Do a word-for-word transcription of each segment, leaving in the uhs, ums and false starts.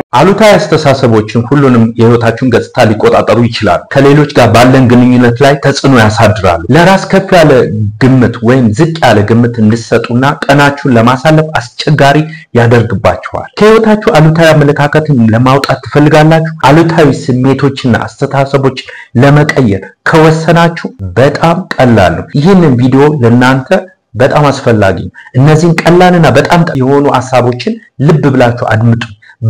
አሉታዊ አስተሳሰቦችን ሁሉንም የህይወታችሁን ገጽታ ሊቆጣጠሩ ይችላሉ። ከሌሎች ጋር ባለን ግንኙነት ላይ ተጽዕኖ ያሳድራሉ። ለራስ ከፍ ያለ ግምት ወይም ዝቅ ያለ ግምት እንድትሰጡና ቀናችሁን ለማሳለፍ አስቸጋሪ ያደርግባችኋል። ከህይወታችሁ አሉታዊ አመለካከትን ለማውጣት ትፈልጋላችሁ? አሉታዊ ስሜቶችና አስተሳሰቦች ለመቀየር ከወሰናችሁ በጣም ቀላል ነው። ይህንን ቪዲዮ ለእናንተ በጣም አስፈላጊ ነው። እነዚህን ቀላልና በጣም የሆኑ ሐሳቦችን ልብ ብላችሁ አድምጡ።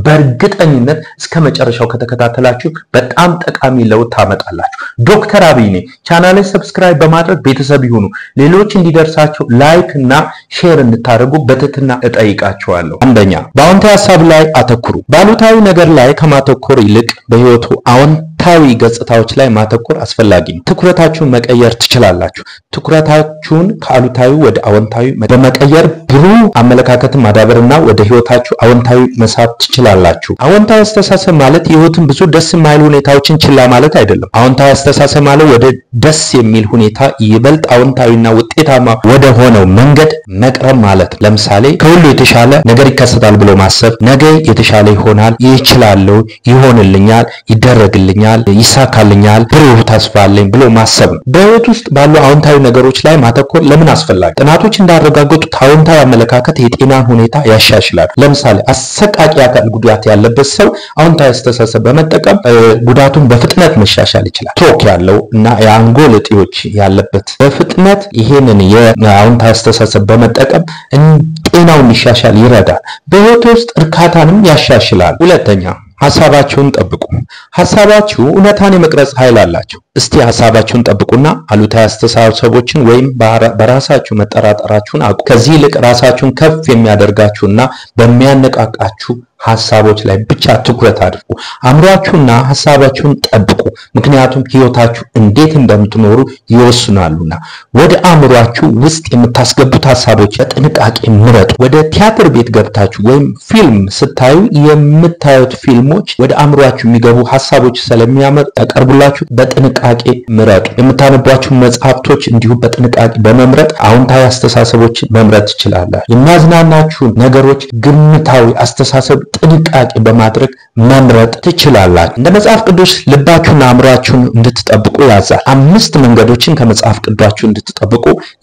በእርግጠኝነት እስከ መጨረሻው ከተከታተላችሁ በጣም ጠቃሚ ለውጥ ታመጣላችሁ። ዶክተር አብይ ነኝ። ቻናሌን ሰብስክራይብ በማድረግ ቤተሰብ ይሁኑ። ሌሎች እንዲደርሳቸው ላይክ እና ሼር እንድታደርጉ በትህትና እጠይቃችኋለሁ። አንደኛ፣ በአዎንታዊ ሐሳብ ላይ አተኩሩ። ባሉታዊ ነገር ላይ ከማተኮር ይልቅ በህይወቱ አዎንታዊ ገጽታዎች ላይ ማተኮር አስፈላጊ ነው። ትኩረታችሁን መቀየር ትችላላችሁ። ትኩረታችሁን ከአሉታዊ ወደ አዎንታዊ በመቀየር ብሩህ አመለካከትን ማዳበርና ወደ ህይወታችሁ አዎንታዊ መሳብ ትችላላችሁ። አዎንታዊ አስተሳሰብ ማለት ህይወትን ብዙ ደስ የማይሉ ሁኔታዎችን ችላ ማለት አይደለም። አዎንታዊ አስተሳሰብ ማለት ወደ ደስ የሚል ሁኔታ ይበልጥ አዎንታዊና ውጤታማ ወደ ሆነው መንገድ መቅረብ ማለት። ለምሳሌ ከሁሉ የተሻለ ነገር ይከሰታል ብሎ ማሰብ፣ ነገ የተሻለ ይሆናል፣ ይችላል፣ ይሆንልኛል፣ ይደረግልኛል፣ ይሳካልኛል፣ ብሩህ ተስፋ አለኝ ብሎ ማሰብ። በህይወት ውስጥ ባሉ አዎንታዊ ነገሮች ላይ ማተኮር ለምን አስፈላጊ? ጥናቶች እንዳረጋገጡት አዎንታዊ አመለካከት የጤናን ሁኔታ ያሻሽላል። ለምሳሌ አሰቃቂ አካል ጉዳት ያለበት ሰው አዎንታዊ አስተሳሰብ በመጠቀም ጉዳቱን በፍጥነት መሻሻል ይችላል። ስትሮክ ያለው እና የአንጎል እጢዎች ያለበት በፍጥነት ይሄንን የአዎንታዊ አስተሳሰብ በመጠቀም ጤናውን ይሻሻል ይረዳል። በህይወት ውስጥ እርካታንም ያሻሽላል። ሁለተኛ፣ ሐሳባችሁን ጠብቁ። ሐሳባችሁ እውነታን የመቅረጽ ኃይል አላቸው። እስቲ ሐሳባችሁን ጠብቁና አሉታዊ አስተሳሰቦችን ወይም በራሳችሁ መጠራጠራችሁን አቁሙ። ከዚህ ይልቅ ራሳችሁን ከፍ የሚያደርጋችሁና በሚያነቃቃችሁ ሐሳቦች ላይ ብቻ ትኩረት አድርጉ። አእምሮአችሁና ሐሳባችሁን ጠብቁ፣ ምክንያቱም ህይወታችሁ እንዴት እንደምትኖሩ ይወስናሉና። ወደ አእምሮአችሁ ውስጥ የምታስገቡት ሐሳቦች በጥንቃቄ ምረጡ። ወደ ቲያትር ቤት ገብታችሁ ወይም ፊልም ስታዩ የምታዩት ፊልሞች ወደ አእምሮአችሁ የሚገቡ ሐሳቦች ስለሚያቀርቡላችሁ በጥንቃቄ ምረጡ። የምታነቧቸው መጽሐፍቶች እንዲሁ በጥንቃቄ በመምረጥ አዎንታዊ አስተሳሰቦችን መምረጥ ትችላላችሁ። የሚያዝናናችሁ ነገሮች ግምታዊ አስተሳሰብ ጥንቃቄ በማድረግ መምረጥ ትችላላችሁ። እንደ መጽሐፍ ቅዱስ ልባችሁና አእምሮአችሁን እንድትጠብቁ ያዛል። አምስት መንገዶችን ከመጽሐፍ ቅዱሳችሁ እንድትጠብቁ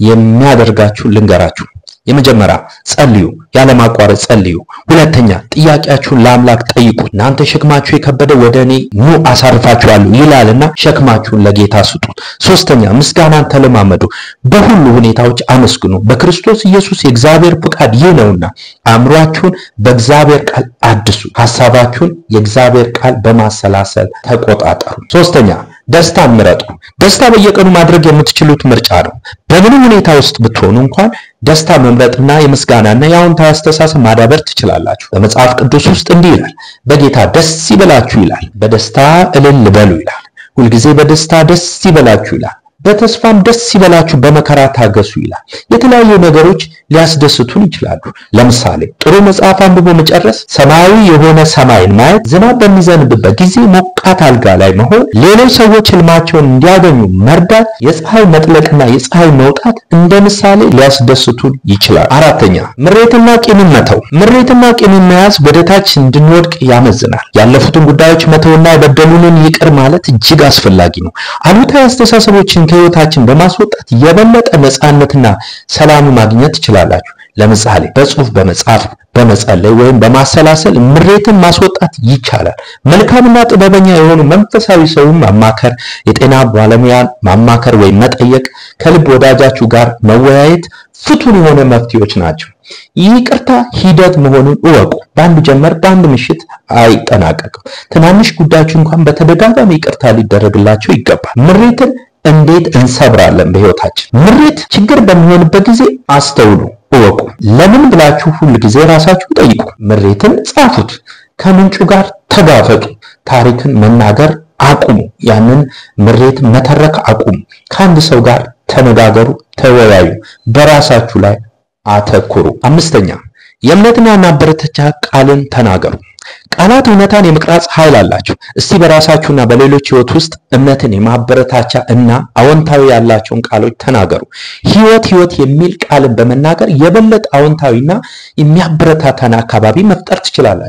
የሚያደርጋችሁ ልንገራችሁ። የመጀመሪያ፣ ጸልዩ፣ ያለማቋረጥ ጸልዩ። ሁለተኛ፣ ጥያቄያችሁን ለአምላክ ጠይቁ። እናንተ ሸክማችሁ የከበደ ወደ እኔ ኑ አሳርፋችኋለሁ ይላልና ሸክማችሁን ለጌታ ስጡት። ሶስተኛ፣ ምስጋናን ተለማመዱ። በሁሉ ሁኔታዎች አመስግኑ፣ በክርስቶስ ኢየሱስ የእግዚአብሔር ፍቃድ ይህ ነውና። አእምሮአችሁን በእግዚአብሔር ቃል አድሱ፣ ሐሳባችሁን የእግዚአብሔር ቃል በማሰላሰል ተቆጣጠሩ። ሶስተኛ፣ ደስታን ምረጡ። ደስታ በየቀኑ ማድረግ የምትችሉት ምርጫ ነው። በምንም ሁኔታ ውስጥ ብትሆኑ እንኳን ደስታ መምረጥና የምስጋናና የአዎንታዊ አስተሳሰብ ማዳበር ትችላላችሁ። በመጽሐፍ ቅዱስ ውስጥ እንዲህ ይላል፣ በጌታ ደስ ይበላችሁ ይላል፣ በደስታ እልል በሉ ይላል፣ ሁልጊዜ በደስታ ደስ ይበላችሁ ይላል፣ በተስፋም ደስ ይበላችሁ፣ በመከራ ታገሱ ይላል። የተለያዩ ነገሮች ሊያስደስቱን ይችላሉ። ለምሳሌ ጥሩ መጽሐፍ አንብቦ መጨረስ፣ ሰማያዊ የሆነ ሰማይን ማየት፣ ዝናብ በሚዘንብበት ጊዜ ሞቃት አልጋ ላይ መሆን፣ ሌሎች ሰዎች ህልማቸውን እንዲያገኙ መርዳት፣ የፀሐይ መጥለቅና የፀሐይ መውጣት እንደ ምሳሌ ሊያስደስቱን ይችላል። አራተኛ፣ ምሬትና ቂምን መተው። ምሬትና ቂምን መያዝ ወደ ታች እንድንወድቅ ያመዝናል። ያለፉትን ጉዳዮች መተውና የበደሉንን ይቅር ማለት እጅግ አስፈላጊ ነው። አሉታዊ አስተሳሰቦችን ከህይወታችን በማስወጣት የበለጠ ነፃነትና ሰላም ማግኘት ትችላላችሁ። ለምሳሌ በጽሁፍ በመጻፍ በመጸለይ ወይም በማሰላሰል ምሬትን ማስወጣት ይቻላል። መልካምና ጥበበኛ የሆኑ መንፈሳዊ ሰውን ማማከር፣ የጤና ባለሙያን ማማከር ወይም መጠየቅ፣ ከልብ ወዳጃችሁ ጋር መወያየት ፍቱን የሆነ መፍትሄዎች ናቸው። ይቅርታ ሂደት መሆኑን እወቁ። በአንድ ጀመር በአንድ ምሽት አይጠናቀቅም። ትናንሽ ጉዳዮች እንኳን በተደጋጋሚ ይቅርታ ሊደረግላቸው ይገባል። ምሬትን እንዴት እንሰብራለን? በህይወታችን ምሬት ችግር በሚሆንበት ጊዜ አስተውሉ፣ እወቁ። ለምን ብላችሁ ሁሉ ጊዜ ራሳችሁ ጠይቁ። ምሬትን ጻፉት፣ ከምንጩ ጋር ተጋፈጡ። ታሪክን መናገር አቁሙ። ያንን ምሬት መተረክ አቁሙ። ከአንድ ሰው ጋር ተነጋገሩ፣ ተወያዩ፣ በራሳችሁ ላይ አተኩሩ። አምስተኛ፣ የእምነትና ማበረታቻ ቃልን ተናገሩ። ቃላት እውነታን የመቅረጽ ኃይል አላቸው። እስቲ በራሳችሁና በሌሎች ህይወት ውስጥ እምነትን የማበረታቻ እና አዎንታዊ ያላቸውን ቃሎች ተናገሩ። ህይወት ህይወት የሚል ቃልን በመናገር የበለጠ አዎንታዊና የሚያበረታታን አካባቢ መፍጠር ትችላላችሁ።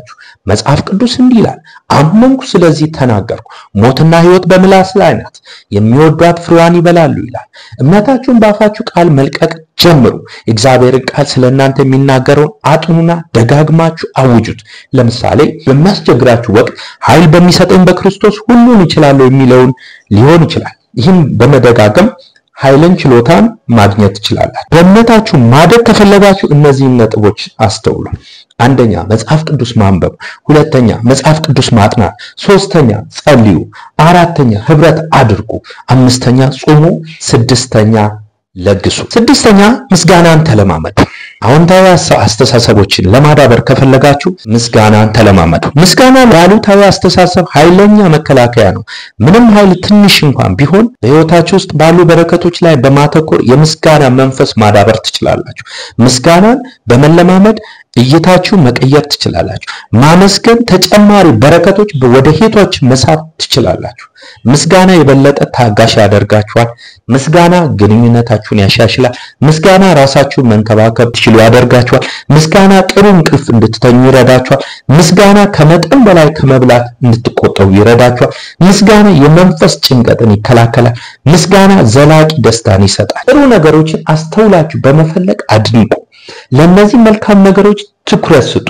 መጽሐፍ ቅዱስ እንዲህ ይላል፣ አመንኩ ስለዚህ ተናገርኩ፣ ሞትና ሕይወት በምላስ ላይ ናት፣ የሚወዷት ፍሬዋን ይበላሉ ይላል። እምነታችሁን በአፋችሁ ቃል መልቀቅ ጀምሩ። እግዚአብሔርን ቃል ስለእናንተ የሚናገረውን አጥኑና ደጋግማችሁ አውጁት። ለምሳሌ በሚያስቸግራችሁ ወቅት ኃይል በሚሰጠኝ በክርስቶስ ሁሉን እችላለሁ የሚለውን ሊሆን ይችላል። ይህም በመደጋገም ኃይልን ችሎታን ማግኘት ትችላላችሁ። በእምነታችሁ ማደግ ከፈለጋችሁ እነዚህን ነጥቦች አስተውሉ። አንደኛ መጽሐፍ ቅዱስ ማንበብ፣ ሁለተኛ መጽሐፍ ቅዱስ ማጥናት፣ ሶስተኛ ጸልዩ፣ አራተኛ ህብረት አድርጉ፣ አምስተኛ ጾሙ፣ ስድስተኛ ለግሱ። ስድስተኛ ምስጋናን ተለማመዱ። አዎንታዊ አስተሳሰቦችን ለማዳበር ከፈለጋችሁ ምስጋናን ተለማመዱ። ምስጋና ለአሉታዊ አስተሳሰብ ኃይለኛ መከላከያ ነው። ምንም ኃይል ትንሽ እንኳን ቢሆን በህይወታችሁ ውስጥ ባሉ በረከቶች ላይ በማተኮር የምስጋና መንፈስ ማዳበር ትችላላችሁ። ምስጋናን በመለማመድ እይታችሁ መቀየር ትችላላችሁ። ማመስገን ተጨማሪ በረከቶች ወደ ህይወታች መሳብ ትችላላችሁ። ምስጋና የበለጠ ታጋሽ ያደርጋችኋል። ምስጋና ግንኙነታችሁን ያሻሽላል። ምስጋና ራሳችሁን መንከባከብ ትችሉ ያደርጋችኋል። ምስጋና ጥሩ እንቅልፍ እንድትተኙ ይረዳችኋል። ምስጋና ከመጠን በላይ ከመብላት እንድትቆጠቡ ይረዳችኋል። ምስጋና የመንፈስ ጭንቀትን ይከላከላል። ምስጋና ዘላቂ ደስታን ይሰጣል። ጥሩ ነገሮችን አስተውላችሁ በመፈለግ አድንቁ። ለነዚህ መልካም ነገሮች ትኩረት ስጡ።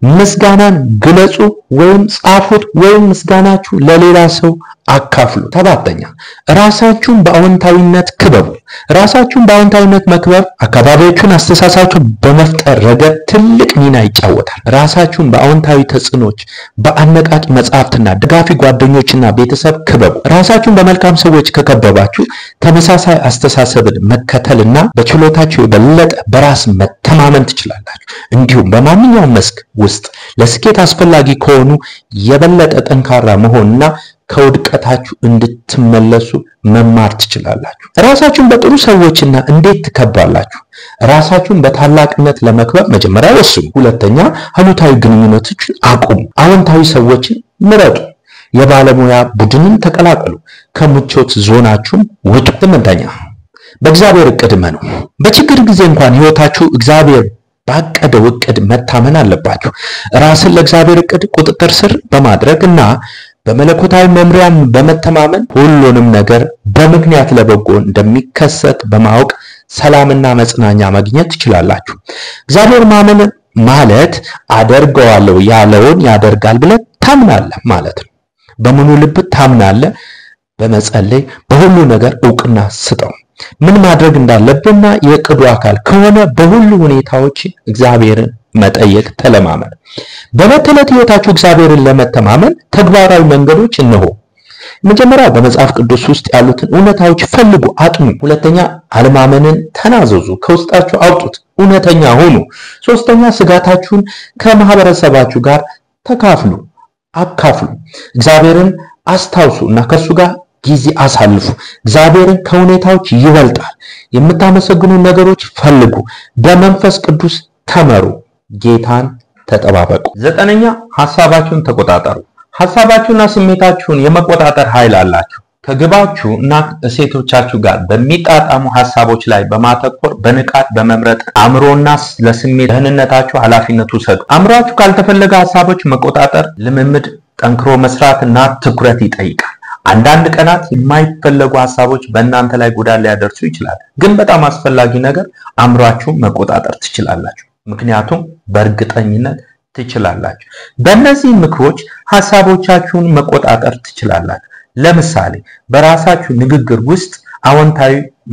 ምስጋናን ግለጹ ወይም ጻፉት ወይም ምስጋናችሁ ለሌላ ሰው አካፍሉ። ሰባተኛ ራሳችሁን በአዎንታዊነት ክበቡ። ራሳችሁን በአዎንታዊነት መክበብ አካባቢያችሁን አስተሳሰባችሁን በመፍጠር ረገድ ትልቅ ሚና ይጫወታል። ራሳችሁን በአዎንታዊ ተጽዕኖች፣ በአነቃቂ መጽሐፍትና ደጋፊ ጓደኞችና ቤተሰብ ክበቡ። ራሳችሁን በመልካም ሰዎች ከከበባችሁ ተመሳሳይ አስተሳሰብን መከተልና በችሎታችሁ የበለጠ በራስ መተማመን ትችላላችሁ። እንዲሁም በማንኛውም መስክ ውስጥ ለስኬት አስፈላጊ ከሆኑ የበለጠ ጠንካራ መሆንና ከውድቀታችሁ እንድትመለሱ መማር ትችላላችሁ። ራሳችሁን በጥሩ ሰዎችና እንዴት ትከባላችሁ? ራሳችሁን በታላቅነት ለመክበብ መጀመሪያ ወስኑ። ሁለተኛ አሉታዊ ግንኙነቶችን አቁሙ። አዎንታዊ ሰዎችን ምረጡ። የባለሙያ ቡድንን ተቀላቀሉ። ከምቾት ዞናችሁም ውጡ። ስምንተኛ በእግዚአብሔር እቅድ መኑ። በችግር ጊዜ እንኳን ህይወታችሁ እግዚአብሔር ባቀደው እቅድ መታመን አለባችሁ። ራስን ለእግዚአብሔር እቅድ ቁጥጥር ስር በማድረግና በመለኮታዊ መምሪያም በመተማመን ሁሉንም ነገር በምክንያት ለበጎ እንደሚከሰት በማወቅ ሰላምና መጽናኛ ማግኘት ትችላላችሁ። እግዚአብሔር ማመን ማለት አደርገዋለሁ ያለውን ያደርጋል ብለህ ታምናለህ ማለት ነው። በሙሉ ልብ ታምናለህ። በመጸለይ በሁሉ ነገር ዕውቅና ስጠው። ምን ማድረግ እንዳለብንና የዕቅዱ አካል ከሆነ በሁሉ ሁኔታዎች እግዚአብሔርን መጠየቅ ተለማመድ። በመተለት ህይወታችሁ እግዚአብሔርን ለመተማመን ተግባራዊ መንገዶች እነሆ። መጀመሪያ በመጽሐፍ ቅዱስ ውስጥ ያሉትን እውነታዎች ፈልጉ፣ አጥኑ። ሁለተኛ አለማመንን ተናዘዙ፣ ከውስጣችሁ አውጡት፣ እውነተኛ ሁኑ። ሶስተኛ ስጋታችሁን ከማህበረሰባችሁ ጋር ተካፍሉ፣ አካፍሉ። እግዚአብሔርን አስታውሱ እና ከሱ ጋር ጊዜ አሳልፉ። እግዚአብሔርን ከሁኔታዎች ይበልጣል። የምታመሰግኑ ነገሮች ፈልጉ። በመንፈስ ቅዱስ ተመሩ። ጌታን ተጠባበቁ። ዘጠነኛ ሐሳባችሁን ተቆጣጠሩ። ሐሳባችሁና ስሜታችሁን የመቆጣጠር ኃይል አላችሁ። ከግባችሁ እና እሴቶቻችሁ ጋር በሚጣጣሙ ሐሳቦች ላይ በማተኮር በንቃት በመምረጥ አእምሮና ለስሜት ደህንነታችሁ ኃላፊነት ውሰዱ። አእምሮአችሁ ካልተፈለገ ሐሳቦች መቆጣጠር ልምምድ፣ ጠንክሮ መስራትና ትኩረት ይጠይቃል። አንዳንድ ቀናት የማይፈለጉ ሐሳቦች በእናንተ ላይ ጉዳት ሊያደርሱ ይችላል። ግን በጣም አስፈላጊ ነገር አእምሮአችሁን መቆጣጠር ትችላላችሁ። ምክንያቱም በእርግጠኝነት ትችላላችሁ። በእነዚህ ምክሮች ሐሳቦቻችሁን መቆጣጠር ትችላላችሁ። ለምሳሌ በራሳችሁ ንግግር ውስጥ አዎንታዊ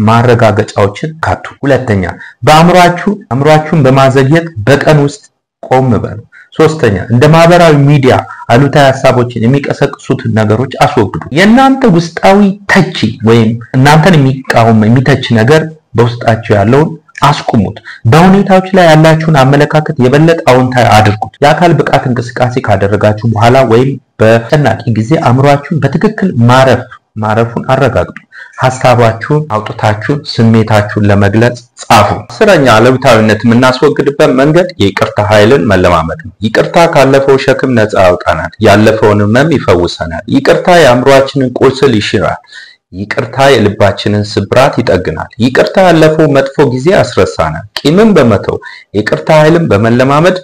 ማረጋገጫዎችን ካቱ። ሁለተኛ በአእምሮአችሁ አእምሮአችሁን በማዘግየት በቀን ውስጥ ቆም በሉ። ሶስተኛ እንደ ማህበራዊ ሚዲያ አሉታዊ ሐሳቦችን የሚቀሰቅሱትን ነገሮች አስወግዱ። የእናንተ ውስጣዊ ተቺ ወይም እናንተን የሚቃወም የሚተች ነገር በውስጣችሁ ያለውን አስቁሙት። በሁኔታዎች ላይ ያላችሁን አመለካከት የበለጠ አዎንታዊ አድርጉት። የአካል ብቃት እንቅስቃሴ ካደረጋችሁ በኋላ ወይም በጨናቂ ጊዜ አእምሮአችሁን በትክክል ማረፍ ማረፉን አረጋግጡ። ሐሳባችሁን አውጥታችሁ ስሜታችሁን ለመግለጽ ጻፉ። አስረኛ አሉታዊነት የምናስወግድበት መንገድ የይቅርታ ኃይልን መለማመድ ነው። ይቅርታ ካለፈው ሸክም ነፃ ያወጣናል፣ ያለፈውን ሕመም ይፈውሰናል። ይቅርታ የአእምሮአችንን ቁስል ይሽራል። ይቅርታ የልባችንን ስብራት ይጠግናል። ይቅርታ ያለፈው መጥፎ ጊዜ ያስረሳናል። ቂምን በመተው የይቅርታ ኃይልን በመለማመድ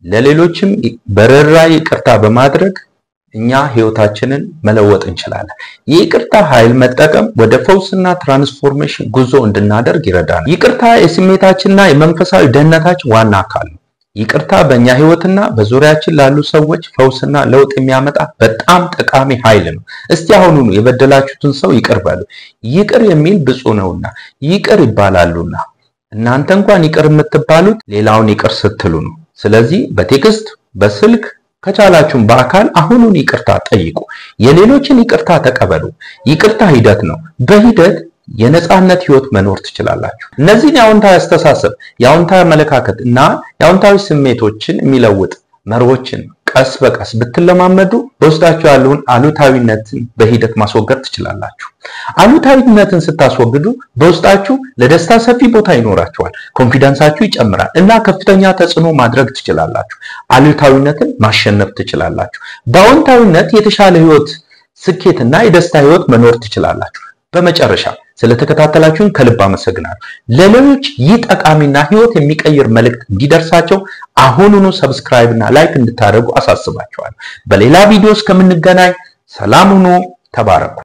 ለሌሎችም በርህራሄ ይቅርታ በማድረግ እኛ ህይወታችንን መለወጥ እንችላለን። የይቅርታ ኃይል መጠቀም ወደ ፈውስና ትራንስፎርሜሽን ጉዞ እንድናደርግ ይረዳናል። ይቅርታ የስሜታችንና የመንፈሳዊ ደህንነታችን ዋና አካል ነው። ይቅርታ በእኛ ህይወትና በዙሪያችን ላሉ ሰዎች ፈውስና ለውጥ የሚያመጣ በጣም ጠቃሚ ኃይል ነው። እስቲ አሁኑኑ የበደላችሁትን ሰው ይቅር በሉ። ይቅር የሚል ብፁዕ ነውና ይቅር ይባላሉና። እናንተ እንኳን ይቅር የምትባሉት ሌላውን ይቅር ስትሉ ነው። ስለዚህ በቴክስት በስልክ ከቻላችሁም በአካል አሁኑን ይቅርታ ጠይቁ። የሌሎችን ይቅርታ ተቀበሉ። ይቅርታ ሂደት ነው። በሂደት የነጻነት ህይወት መኖር ትችላላችሁ። እነዚህን የአዎንታዊ አስተሳሰብ፣ የአዎንታዊ አመለካከት እና የአዎንታዊ ስሜቶችን የሚለውጥ መርሆችን ቀስ በቀስ ብትለማመዱ በውስጣችሁ ያለውን አሉታዊነትን በሂደት ማስወገድ ትችላላችሁ። አሉታዊነትን ስታስወግዱ በውስጣችሁ ለደስታ ሰፊ ቦታ ይኖራችኋል። ኮንፊደንሳችሁ ይጨምራል እና ከፍተኛ ተጽዕኖ ማድረግ ትችላላችሁ። አሉታዊነትን ማሸነፍ ትችላላችሁ። በአዎንታዊነት የተሻለ ህይወት፣ ስኬትና የደስታ ህይወት መኖር ትችላላችሁ። በመጨረሻ ስለተከታተላችሁን ከልብ አመሰግናለሁ። ለሌሎች ይህ ጠቃሚና ህይወት የሚቀይር መልእክት እንዲደርሳቸው አሁኑኑ ሰብስክራይብ እና ላይክ እንድታደርጉ አሳስባችኋለሁ። በሌላ ቪዲዮ እስከምንገናኝ ሰላም ሁኑ። ተባረኩ።